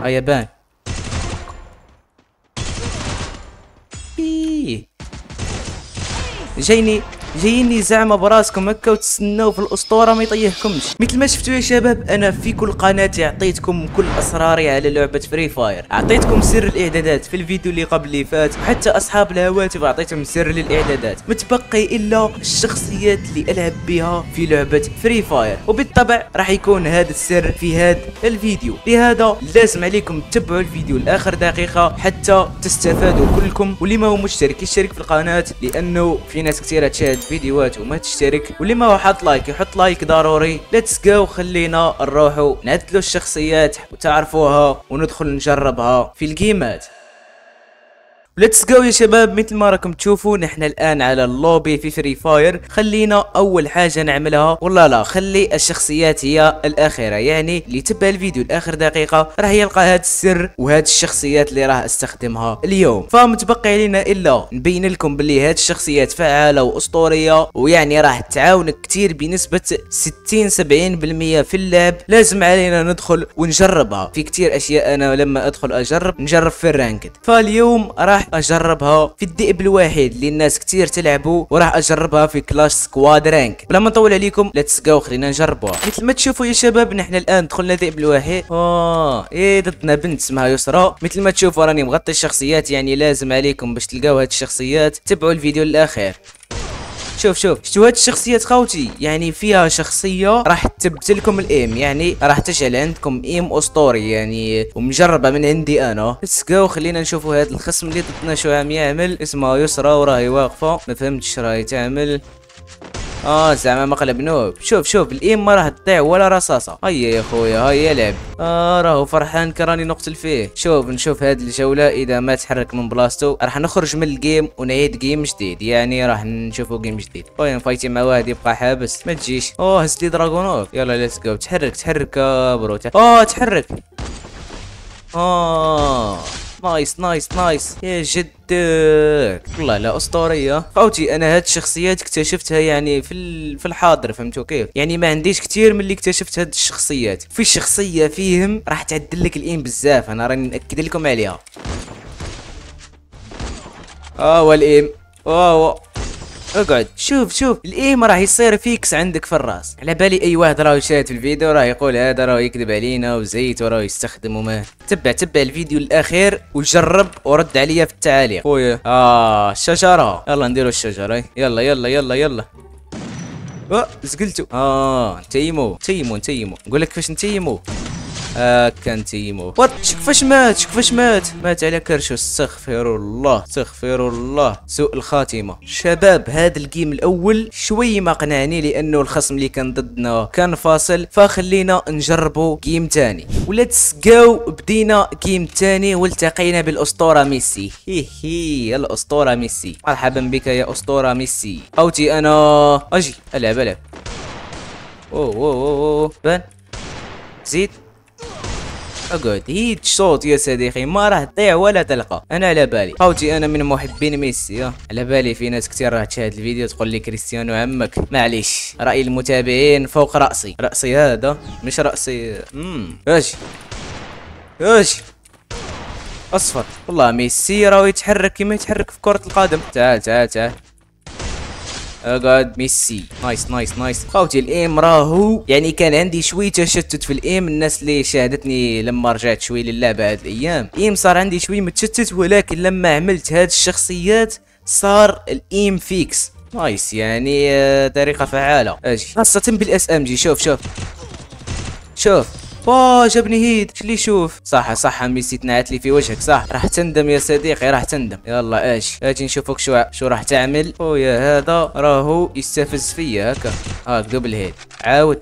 يابان. جايني زعما براسكم هكا وتستناو في الاسطوره ما يطيحكمش. مثل ما شفتوا يا شباب، انا في كل قناه عطيتكم كل اسراري على لعبه فري فاير، عطيتكم سر الاعدادات في الفيديو اللي قبل اللي فات، وحتى اصحاب الهواتف عطيتهم سر للاعدادات. متبقي الا الشخصيات اللي العب بها في لعبه فري فاير، وبالطبع راح يكون هذا السر في هذا الفيديو. لهذا لازم عليكم تتبعوا الفيديو لاخر دقيقه حتى تستفادوا كلكم، واللي ما هو مشترك يشترك في القناه، لانه في ناس كثيره تشاهد فيديوهات وما تشترك، واللي ما هو حاط لايك يحط لايك ضروري. ليتس جو، خلينا نروحوا نعدلوا الشخصيات وتعرفوها وندخل نجربها في الجيمات. ليتس جو يا شباب. مثل ما راكم تشوفوا نحن الان على اللوبي في فري فاير. خلينا اول حاجه نعملها، والله لا خلي الشخصيات هي الاخيره، يعني اللي تبع الفيديو لاخر دقيقه راح يلقى هذا السر وهذه الشخصيات اللي راح استخدمها اليوم. فمتبقي علينا الا نبين لكم باللي هذه الشخصيات فعاله واسطوريه، ويعني راح تعاونك كثير بنسبه 60-70% في اللعب. لازم علينا ندخل ونجربها في كثير اشياء. انا لما ادخل نجرب في الرانكد، فاليوم راح اجربها في الذئب الواحد اللي الناس كتير تلعبوا، وراح اجربها في كلاش سكواد رانك. بلا ما نطول عليكم ليتس جو، خلينا نجربوها. مثل ما تشوفوا يا شباب نحن الان دخلنا ذئب الواحد. ضدنا بنت اسمها يسرى. مثل ما تشوفوا راني مغطي الشخصيات، يعني لازم عليكم باش تلقاو هاد الشخصيات تبعوا الفيديو للاخير. شوف شفتوا هاد الشخصيات خوتي، يعني فيها شخصيه راح تبدل لكم الايم، يعني راح تجعل عندكم ايم اسطوري يعني، ومجربه من عندي انا. ليتس جو، خلينا نشوفوا هاد الخصم اللي ضدنا شو عم يعمل. اسمها يسرى وراهي واقفه، ما فهمتش راهي تعمل. زعما مقلب نوب. شوف الايم ما راح تضيع ولا رصاصه. هيا يا خويا هيا يلعب. راهو فرحان كراني نقتل فيه. نشوف هاد الجوله، اذا ما تحرك من بلاصتو راح نخرج من الجيم ونعيد جيم جديد، يعني راح نشوفوا جيم جديد. خويا نفايتي مع واحد يبقى حابس، ما تجيش. هز لي دراغونوف. يلا ليتس جو، تحرك برو. تحرك. نايس يا جدك، والله لا اسطوريه خوتي. انا هاد الشخصيات اكتشفتها يعني في الحاضر، فهمتوا كيف؟ يعني ما عنديش كثير من اللي اكتشفت هاد الشخصيات. في شخصيه فيهم راح تعدل لك الايم بزاف، انا راني ناكد لكم عليها. والايم اقعد. شوف الايم راح يصير فيكس عندك في الراس. على بالي اي واحد راه يشاهد في الفيديو راه يقول هذا راه يكذب علينا وزيت وراه يستخدم وما. تبع الفيديو الاخير وجرب ورد عليا في التعاليق خويا. الشجره، يلا نديروا الشجره. يلا زقلتو. نتيمو نقول لك كيفاش نتيمو. كان تيمو كيفاش مات على كرشو. استغفر الله سوء الخاتمه. شباب هذا الجيم الاول شوي ما قنعني، لانه الخصم اللي كان ضدنا كان فاصل، فخلينا نجربوا جيم تاني. وليتس جو، بدينا جيم تاني والتقينا بالاسطوره ميسي. الاسطوره ميسي، مرحبا بك يا اسطوره ميسي. اوتي انا اجي العب. بان زيد. اقعد. هيد صوت يا صديقي، ما راح تضيع ولا تلقى. انا على بالي خوتي انا من محبين ميسي. على بالي في ناس كثير راح تشاهد الفيديو تقول لي كريستيانو عمك. معليش، راي المتابعين فوق راسي هذا مش راسي. اجي اصفر. والله ميسي راهو يتحرك كما يتحرك في كرة القدم. تعال اقعد. ميسي نايس خوتي. الايم راهو يعني كان عندي شوي تشتت في الايم. الناس اللي شاهدتني لما رجعت شوي للعبه هاد الايام، الايم صار عندي شوي متشتت، ولكن لما عملت هاد الشخصيات صار الايم فيكس نايس، يعني طريقه فعاله. اجي خاصه بالاس ام جي. شوف جابني هيد. شلي شوف. صح ميسي تنعت لي في وجهك. صح، راح تندم يا صديقي، راح تندم. يلا اجي نشوفك شو راح تعمل. خويا هذا راهو يستفز فيا هكا. قبل هيد. عاود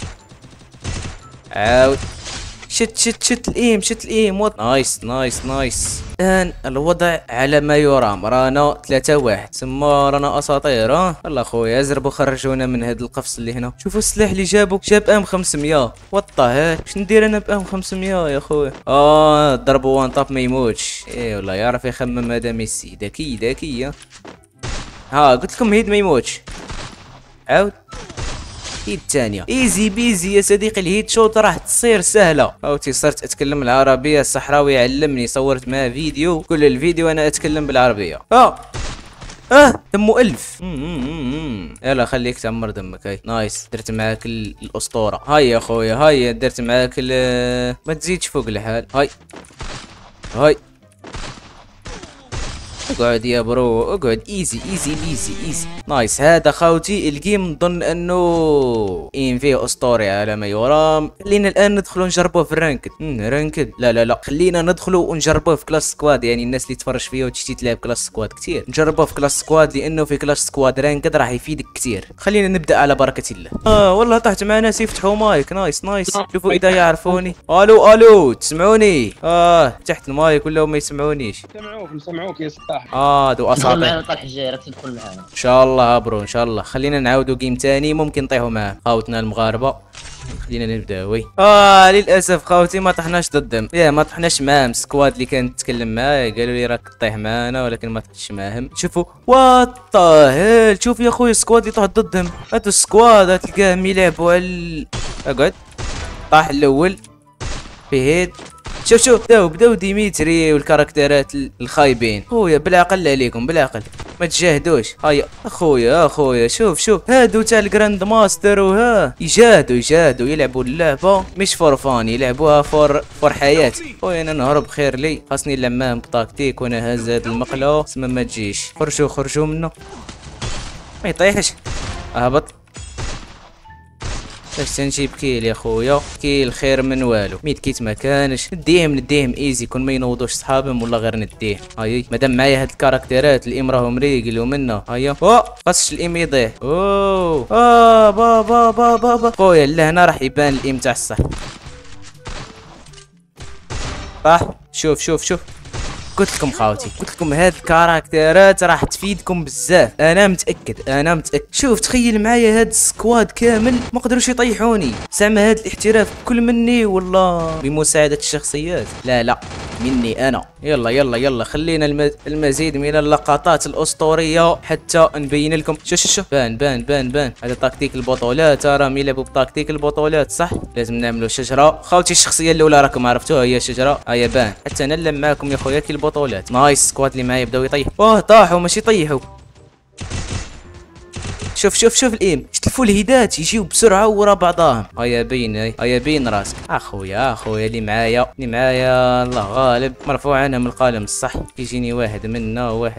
شت الايم. نايس. الان الوضع على ما يرام، رانا 3-1. ثم رانا اساطير. والله خويا زربوا خرجونا من هذا القفص اللي هنا. شوفوا السلاح اللي جاب ام 500. وطه واش ندير انا بام 500 يا خويا. ضربوا وان طاب ما يموتش. والله يعرف يخمم هذا ميسي. ذكي. قلت لكم هيد ما يموتش. عاود. هيد الثانيه ايزي بيزي يا صديقي. الهيد شوت راح تصير سهله. اوتي صرت اتكلم العربيه. الصحراوي علمني، صورت معاه فيديو، كل الفيديو انا اتكلم بالعربيه. دمو 1000. يلا خليك تعمر دمك. هاي نايس، درت معاك الاسطوره. هاي يا خويا، هاي درت معاك ما تزيدش فوق الحال. هاي اقعد يا برو، اقعد. ايزي ايزي ايزي ايزي. نايس. هذا خاوتي الجيم نظن انه فيه اسطوري على ما يرام. خلينا الان ندخلوا نجربوه في الرانكد. رانكد لا خلينا ندخلوا ونجربوه في كلاس سكواد. يعني الناس اللي تفرج فيا وتشتي تلعب كلاس سكواد كتير، نجربوه في كلاس سكواد لانه في كلاس سكواد رانكد راح يفيدك كتير. خلينا نبدا على بركه الله. والله طحت مع ناس يفتحوا مايك. نايس. شوفوا اذا يعرفوني. الو تسمعوني؟ تحت المايك ولا ما يسمعونيش؟ نسمعوك يا سطاح. دو اساطير. معنا طرح الجاي راك تدخل معنا ان شاء الله برو، ان شاء الله. خلينا نعاودوا جيم تاني، ممكن نطيحوا معاه خاوتنا المغاربه. خلينا نبدا. للاسف خاوتي ما طحناش ضدهم. ما طحناش معاهم. السكواد اللي كانت تتكلم معايا قالوا لي راك تطيح معانا، ولكن ما طحتش معاهم. شوفوا وات هيل. شوف يا خويا السكواد اللي طاح ضدهم. هادو السكواد تلقاهم يلعبوا على اقعد. طاح الاول في هيد. شوف بداو ديميتري والكاركترات الخايبين. خويا بالعقل عليكم، بالعقل ما تجاهدوش. هيا اخويا شوف هادو تاع الجراند ماستر يجاهدوا يلعبوا اللعبه مش فور فان، يلعبوها فور حياه. خويا انا نهرب خير لي، خاصني نلعب معاهم بتاكتيك وانا هاز هاد المقله تسمى ما تجيش. خرجوا منه ما يطيحش. اهبط. باش تنجيب كيل يا خويا، كيل خير من والو. ميت كيت ما كانش. نديهم ايزي كون ما ينوضوش صحابهم ولا غير نديه. هاي مادام معايا هاد الكاركترات الام راهم ريقلوا منه. هيا خاصش الام يضيع. بابا خويا لهنا راح يبان الام تاع الصح. شوف قلت لكم خاوتي، قلت لكم هاد الكاركترات راح تفيدكم بزاف. انا متاكد. شوف تخيل معايا هاد السكواد كامل ما قدروش يطيحوني. زعما هاد الاحتراف كل مني ولا بمساعده الشخصيات؟ لا مني انا. يلا خلينا المزيد من اللقطات الاسطوريه حتى نبين لكم. شو بان هذا تكتيك البطولات. راهم يلعبوا بتكتيك البطولات صح. لازم نعملوا شجره. خاوتي الشخصيه الاولى راكم عرفتوها هي الشجره. هيا بان حتى انا نلعب معاكم يا خويا كي البطولات. نايس. سكواد اللي معايا بداو يطيحوا. طاحوا ماشي طيحوا. شوف الام شتلفوا الهيدات يجيو بسرعه ورا بعضاهم. هيا بين راسك. اخويا اللي معايا الله غالب مرفوع عنهم القلم الصح. يجيني واحد من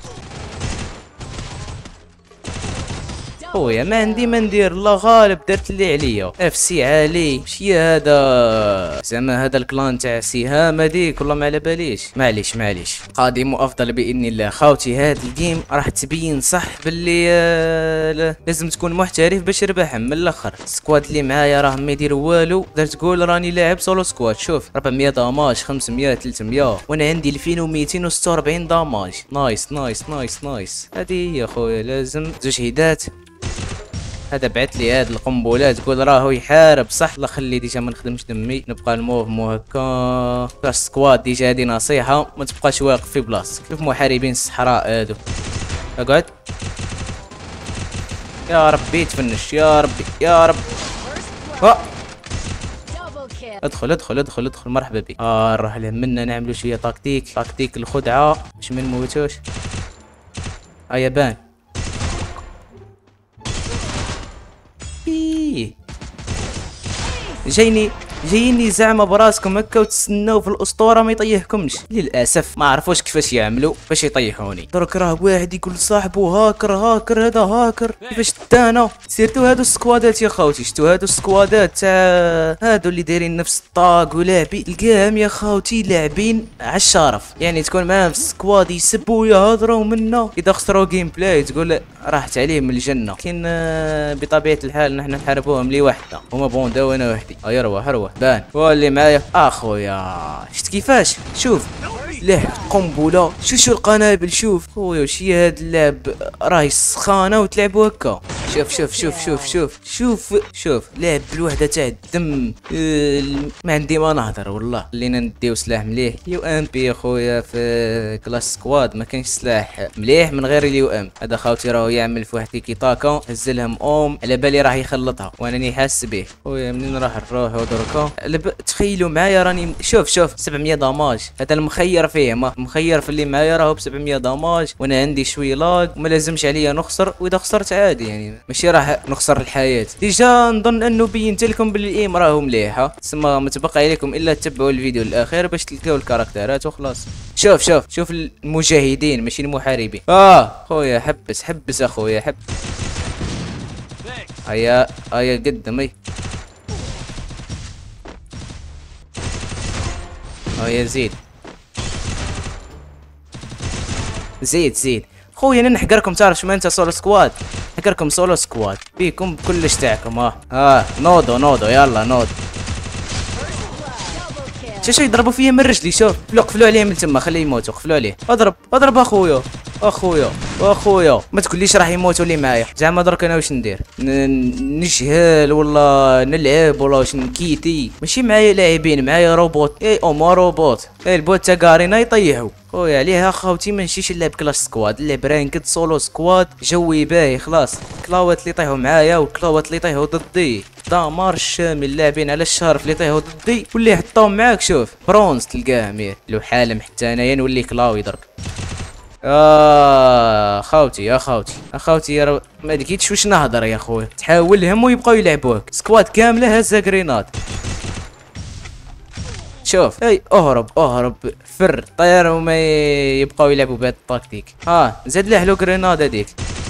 خويا ما عندي ما ندير الله غالب. درت اللي عليا. اف سي عالي. مشي هذا زعما هذا الكلان تاع سهام هذيك والله ما على باليش. معليش قادم وافضل باذن الله. خاوتي هاد الجيم راح تبين صح باللي لازم تكون محترف باش تربحهم من الاخر. السكواد اللي معايا راه ما يدير والو. تقدر تقول راني لاعب سولو سكواد. شوف 400 داماج 500 300 وانا عندي 2246 داماج. نايس. هذه يا خويا لازم زوج هيدات. هذا بعت لي هاد القنبلات تقول راهو يحارب صح. الله خلي ديجا ما نخدمش دمي، نبقى الموفمون هكا. كاش سكواد ديجا هادي نصيحه ما تبقاش واقف في بلاصتك. شوف محاربين الصحراء هادو. اقعد يا ربي تفنش يا ربي. ادخل مرحبا بك. نروح له منا نعملوا شويه تكتيك الخدعه باش ما نموتوش. هيا بان. جايني زعما براسكم هكا وتستناو في الاسطوره ما يطيحكمش. للاسف ما عرفوش كيفاش يعملوا باش يطيحوني. درك راه واحد يقول لصاحبو هاكر هذا هاكر. كيفاش تانا سيرتو هادو السكوادات يا خاوتي. شتو هادو السكوادات تاع هادو اللي دايرين نفس الطاق ولاعبين تلقاهم يا خاوتي لاعبين على الشرف. يعني تكون معاهم في السكواد يسبوا يهضروا منا، اذا خسروا جيم بلاي تقول راحت عليهم الجنه. لكن بطبيعه الحال نحن نحاربوهم لي وحده، هما بوندا وانا وحدي. هيا روح بان. واللي معايا اخويا شفت كيفاش. شوف له قنبله. شو القنابل. شوف خويا وش هي هاد اللعب راهي سخانه وتلعبوا هكا. شوف لعب بالوحده تاع الدم. ما عندي ما نهضر والله. خلينا نديو سلاح مليح. يو ام بي اخويا في كلاس سكواد ما كاينش سلاح مليح من غير اليو ام. هذا خاوتي راهو يعمل في واحد كي طاكا هزلهم على بالي راه يخلطها وانني حاس به. خويا منين راح نروح دركا تخيلوا معايا راني شوف 700 داماج. هذا المخير فيه ما مخير في اللي معايا راهو ب 700 داماج وانا عندي شويه لاج وما لازمش عليا نخسر. واذا خسرت عادي يعني ماشي راح نخسر الحياه. ديجا نظن انه بينت لكم باللي الايم راهو مليحه. تسمى ما تبقى عليكم الا تتبعوا الفيديو الاخير باش تلقاو الكاركترات وخلاص. شوف المجاهدين ماشي المحاربين. خويا حبس اخويا حب. هيا قدم هيا زيد خويا انا نحقركم. تعرف شو انت سولو سكواد؟ نحقركم سولو سكواد بيكم كلش تاعكم. نوضو يلا نوض. شو يضربوا فيا من رجلي. شوف قفلوا عليه من تما خليه يموتوا. قفلوا عليه. اضرب اخويا ما تقوليش راح يموتوا اللي معايا. زعما درك انا واش ندير؟ نجهل ولا نلعب ولا واش نكيتي؟ ماشي معايا لاعبين معايا روبوت. روبوت البوت تاع كارينا يطيحوا. خويا عليها خاوتي ما نمشيش نلعب كلاش سكواد. نلعب رانكد سولو سكواد جوي باهي خلاص. كلاوات اللي يطيحوا معايا والكلاوات اللي يطيحوا ضدي دمار الشامل. اللاعبين على الشهر اللي يطيحوا ضدي واللي يحطوهم معاك شوف برونز تلقاه مير لو حالم حتى انايا نولي كلاوي درك. اخوتي يا ما لقيتش واش نهضر يا خويا. تحاولهم ويبقاو يلعبوك. سكواد كامله هزه جرينات. شوف اهرب فر طير وما يبقاو يلعبوا بهذا التكتيك. زاد له جريناد هذيك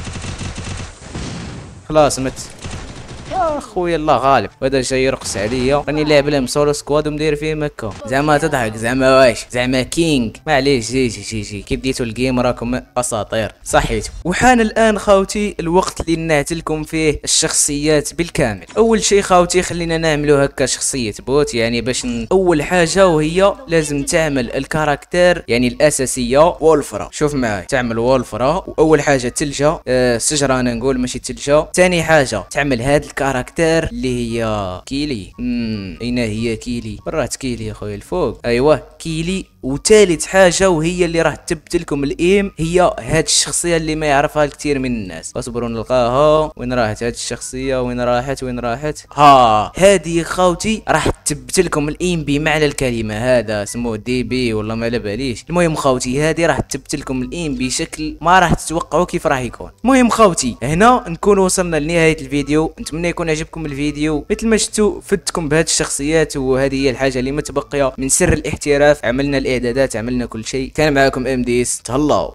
خلاص مت. يا خويا الله غالب. وهذا جاي يرقص عليا راني لاعب لهم سولو سكواد ومدير فيه مكه. زعما تضحك زعما واش زعما كينج. معليش جي كي بديتوا الجيم راكم اساطير صحيتوا. وحان الان خاوتي الوقت اللي نعتلكم فيه الشخصيات بالكامل. اول شيء خاوتي خلينا نعملوا هكا شخصيه بوت يعني باش اول حاجه وهي لازم تعمل الكاركتير يعني الاساسيه وولفرا. شوف معاي تعمل وولفرا. واول حاجه تلجا شجره انا نقول ماشي تلجا. ثاني حاجه تعمل هاد الكاركتير اللي هي كيلي. اين هي كيلي؟ برات كيلي يا خويا الفوق. ايوه كيلي. وثالث حاجه وهي اللي راح تثبت لكم الايم هي هاد الشخصيه اللي ما يعرفها الكثير من الناس. اصبروا نلقاها. وين راحت هاد الشخصيه؟ وين راحت هادي خوتي راح تثبت لكم الايم بمعنى الكلمه. هذا سموه دي بي ولا ما على باليش. المهم خوتي هادي راح تثبت لكم الايم بشكل ما راح تتوقعوا كيف راح يكون. المهم خوتي هنا نكون وصلنا لنهايه الفيديو. نتمنى يكون عجبكم الفيديو. مثل ما شفتوا فدتكم بهاد الشخصيات وهذه هي الحاجه اللي متبقيه من سر الاحتراف. عملنا الاعدادات عملنا كل شيء. كان معكم ام ديس. تهلاو.